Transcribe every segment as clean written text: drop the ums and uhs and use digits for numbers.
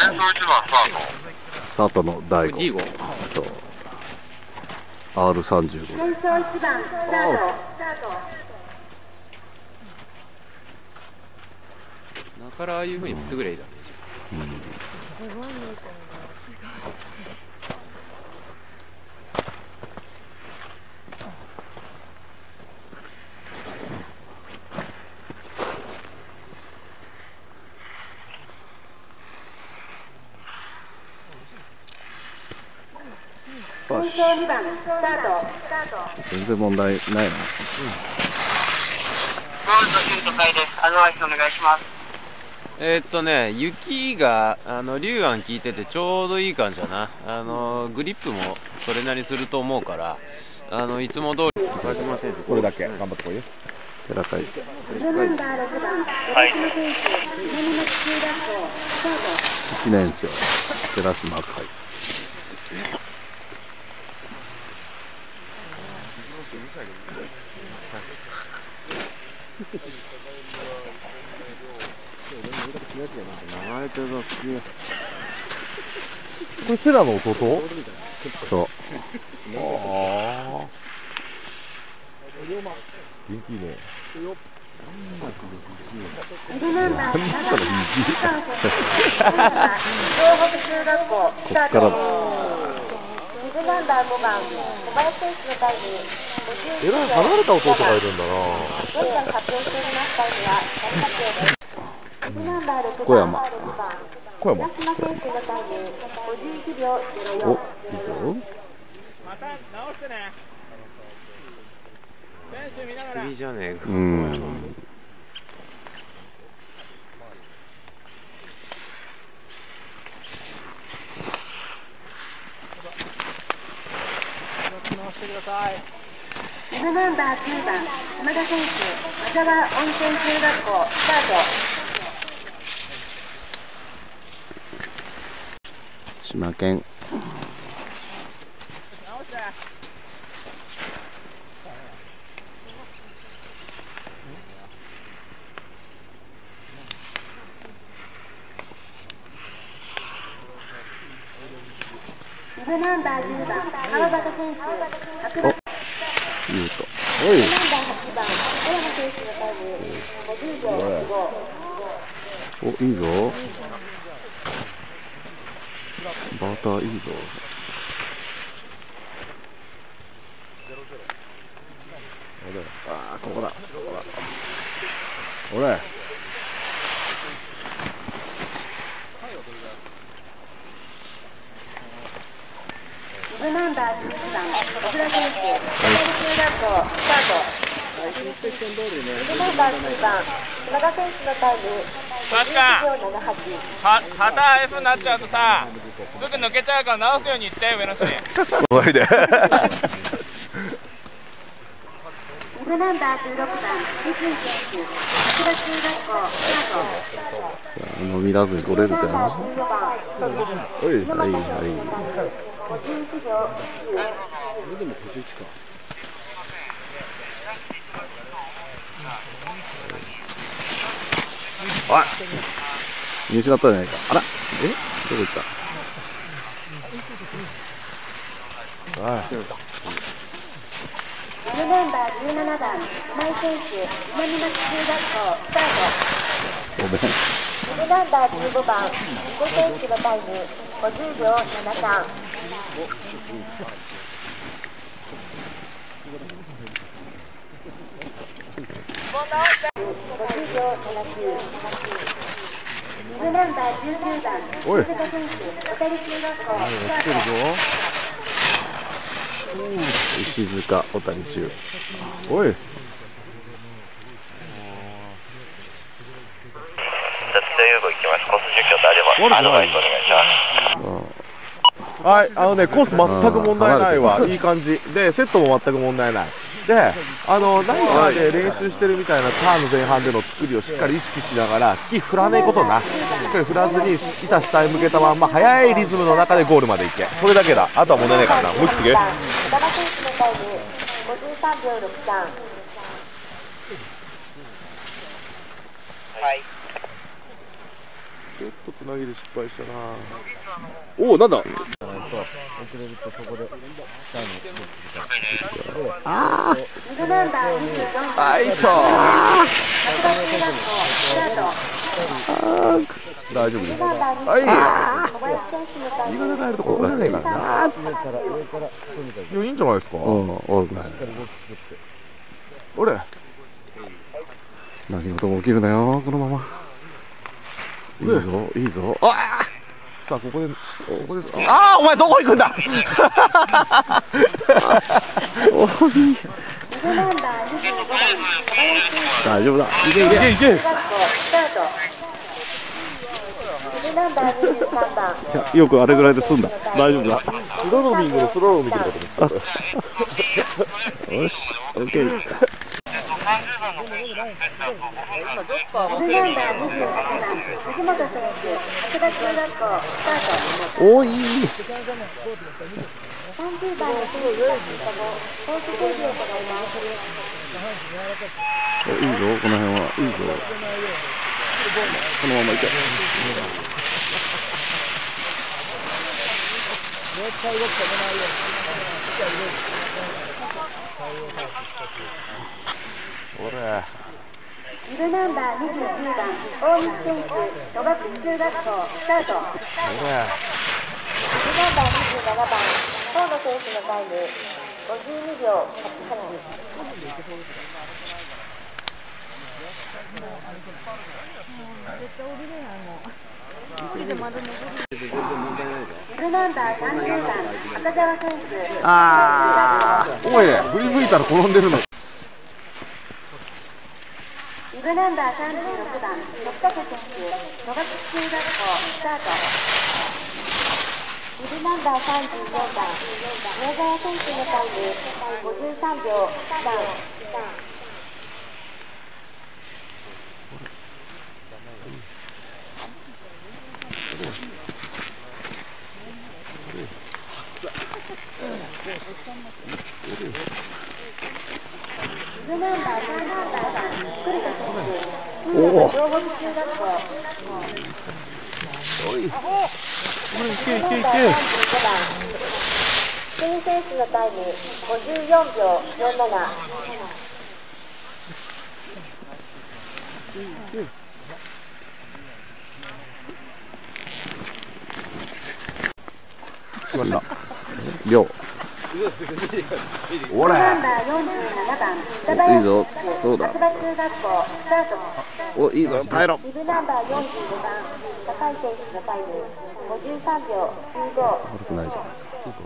佐藤の大悟。そう。R35。 戦争1番スタート。 だからああいう風に振ってくれいいだろ。 すごいね。 よし。 2番スタート。 全然問題ないな。 ゴールドヒント会です。アドバイスお願いします。 雪が龍安効いててちょうどいい感じだな。グリップもそれなりすると思うから、いつも通り佐島選手これだけ頑張ってこいよ。 寺会。 ナンバー6番寺島選手、南町中学校スタート。 1年生寺島海。 これセラの弟？ そう。 ああ。元気いいね。 ナンバー7番東北中学校スタート。ナンバー5番小林選手のタイム。 えらい離れた弟がいるんだな。 現在発表しておりますタイムは大活躍です。ナンバー6番小山。 小山。 平島選手のタイム51秒お、いいぞ。 次じゃねえか。 ナンバー9番島田選手、和沢温泉中学校スタート。 島県。 ナンバー10番川端選手、白馬。 言うと。 ナンバー8番小山選手のタイム50秒65。 お、いいぞ。バーターいいぞ。ああ、ここだ。 おれ。 ナンバー11番小倉選手、中学校スタート。ナンバー9番島田選手のタイム51秒78。 旗 F になっちゃうとさ、すぐ抜けちゃうから直すように言って上の人に。 終わりで。 ナンバー16番三井選手、桜中学校スタート。 伸びらずに来れるかな。 ナンバー14番おい、はいはい。 51秒9。 おい、見失ったじゃないか。あら、どこ行った。 ナンバー17番今井選手、南町中学校スタート。 ごめん。 ナンバー15番伊古選手のタイム50秒73。50秒79。ナンバー19番おい。 小塚選手、小谷中学校スタート。 石塚小谷中。 おい。 脱出誘導行きます。コース実況とあればアドバイスお願いします。 はい、コース全く問題ないわ。いい感じで、セットも全く問題ない。で、何かで練習してるみたいなターンの前半での作りをしっかり意識しながら、スキー振らないことな。しっかり振らずに板下へ向けたまんま速いリズムの中でゴールまで行け。それだけだ。あとは問題ないからな。思い切っていけ。 小田選手のタイム53秒63。 はい。 ちょっとつなぎで失敗したな。おお、なんだ。 ああ。 はいしょ。大丈夫です。はい。言い方変えるとここじゃねえからな。いや、いいんじゃないですか。 悪くない。 あれ。 何事も起きるなよ、このまま。いいぞ、いいぞ。ああ。 さあ、ここです。ああ、お前どこ行くんだ。 おいい。大丈夫だ。いけいけいけ。よくあれぐらいで済んだ。大丈夫だ。 スローミングのスローミングだと思った。 よし、オッケー。おい。いいぞ、この辺はいいぞ。このまま行け。 これ。 イルナンバー29番、大西選手、戸隠中学校、スタート。イルナンバー27番、河野選手のタイム、52秒88。イルナンバー30番、赤澤選手。 ああ。おい、振り向いたら転んでるの。 イルナンバー36番、徳武選手、戸隠中学校、スタート。イルナンバー34番、宮沢選手のタイム、53秒3。イルナンバー37番、栗田選手、新潟城北中学校。 おい。いけいけいけ。 スペイン選手のタイム54秒47。 来ました。 秒。 おら。 ナンバー47番、北林いいぞ。そうだ。 中学校、スタート。 お、いいぞ、耐えろ。 イルナンバー45番、高井選手のタイム53秒95。 悪くないじゃん。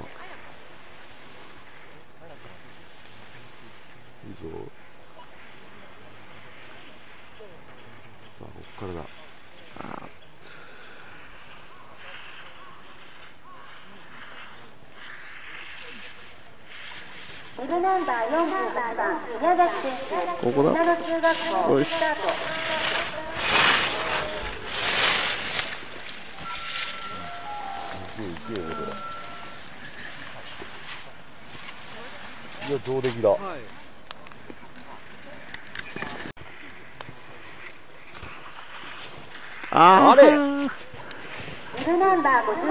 いいぞ。さあ、こっからだ。 イルナンバー48番、宮崎選手、 ここだ。 稲野中学校、スタート。 いや、上出来だ。 あれ。 イルナンバー51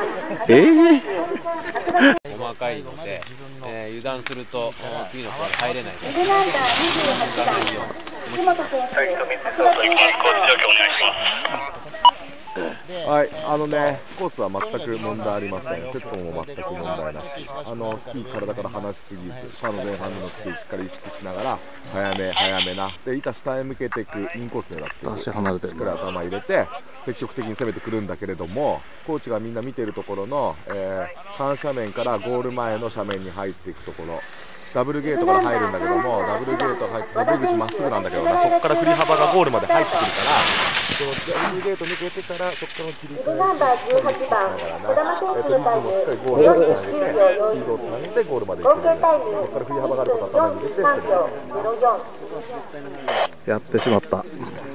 番、 細かいので、油断すると次のホール入れないです。 イルナンバー28番、藤本選手、 はい、コースは全く問題ありません。セットも全く問題なし。スキー体から離しすぎず、パーの前半のスキーしっかり意識しながら、早めな。で、板下へ向けていくインコース狙って、 足離れてる。 しっかり頭入れて、積極的に攻めてくるんだけれども、コーチがみんな見ているところの、緩斜面からゴール前の斜面に入っていくところ。ダブルゲートから入るんだけども、ダブルゲート入って、ダブル口まっすぐなんだけどな、そこから振り幅がゴールまで入ってくるから、そのダブルゲート抜けてからそこから切り替えイルナンバー18番、児玉選手のタイムしっかりゴールまでつなげて、スピードをつなげてゴールまで行合く。 計タイムそこから振り幅があることを頭に入れて、 43秒04。 やってしまった。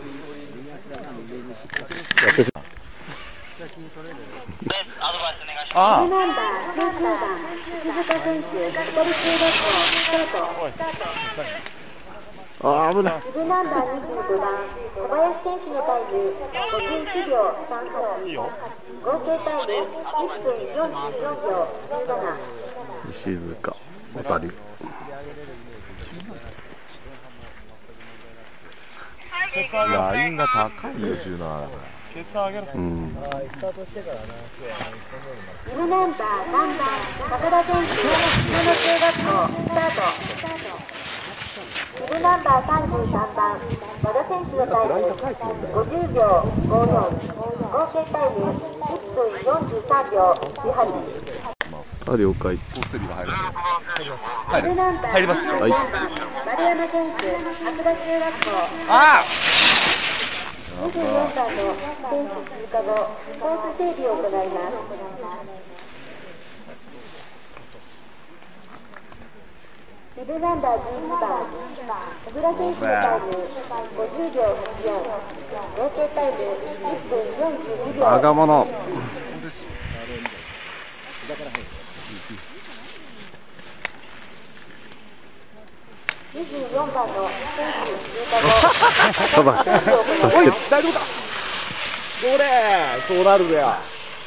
あイルナンバー19番、石塚選手、北里中学校、スタート。 あー危ない。 ビブナンバー25番小林選手のタイム51秒38、合計タイム1分44秒17。 石塚渡り。 ラインが高いよ、17だから。うん。 ビブナンバー3番高田選手、下野中学校スタート。ビブナンバー33番和田選手のタイム50秒54、合計タイム1分43秒18。 了解。 入ります。はい。丸山選手、白田中学校。24番の選手通過後、コース整備を行います。ビブナンバー11番小倉選手のタイム50秒84、合計タイム1分42秒。 赤物。 24番の選手通過後、 おい、大丈夫か。それ、そうなるぜや。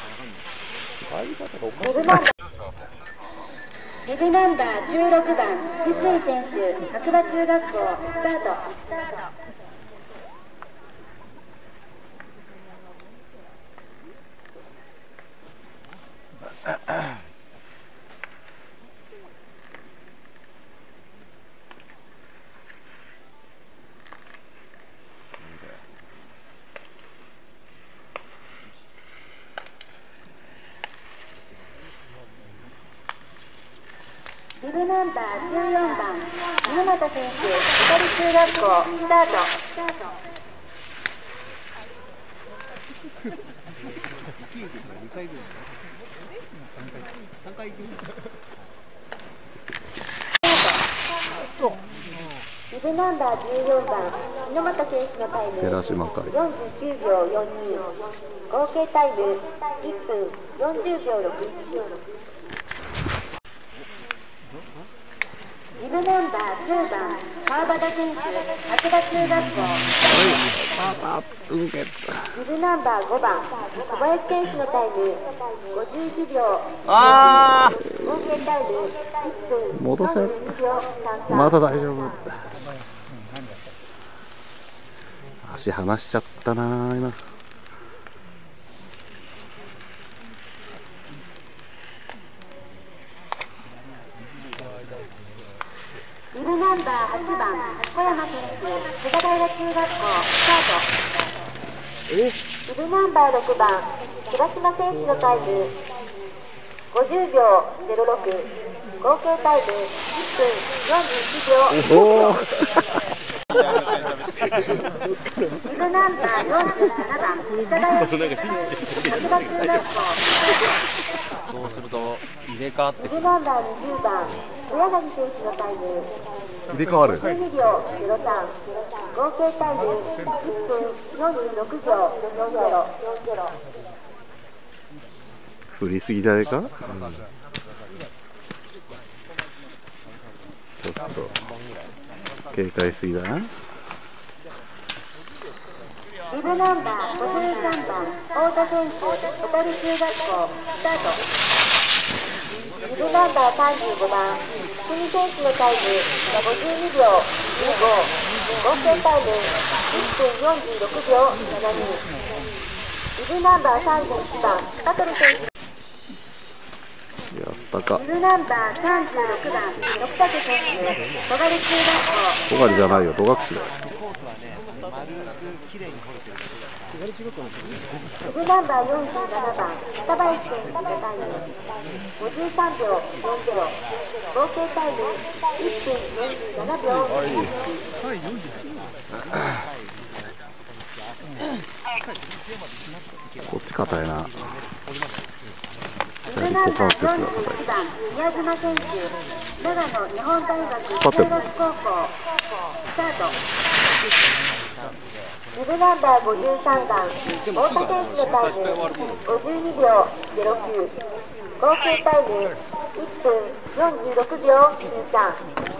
ビブナンバー16番翡翠選手、白馬中学校スタート。ビブナンバー14番猪俣選手、小谷中学校スタート。ビブナンバー14番猪俣選手のタイム寺島海 49秒42、合計タイム1分40秒61。ビブナンバー9番川端選手、白馬中学校。ビブナンバー5番小林選手のタイム51秒。合計タイム1分戻せ。 42秒33。 まだ大丈夫。足離しちゃったな今。 ビブナンバー8番小山選手、菅平中学校スタート。ビブナンバー6番平島選手のタイム50秒06、合計タイム1分41秒。ビブナンバー47番北林選手、白馬中学校。 そうすると入れ替わってビブナンバー20番上柳選手のタイム入れ替わる。 12秒03、合計タイム1分46秒40。 振りすぎじゃないか、ちょっと警戒しすぎだな。 ビブナンバー53番太田選手、小谷中学校スタート。ビブナンバー35番福見選手のタイム52秒15、合計タイム1分46秒72。ビブナンバー31番香取選手、 安高ビブナンバー36番六武選手、戸狩中学校。 戸狩じゃないよ、戸隠だよ。 ビブナンバー47番北林選手のタイム53秒40、合計タイム1分47秒。 こっち硬いな。 ビブナンバー41番宮島選手、長野日本大学突っ張ってるの高校スタート。ビブナンバー53番太田選手のタイム52秒09、合計タイム1分46秒93。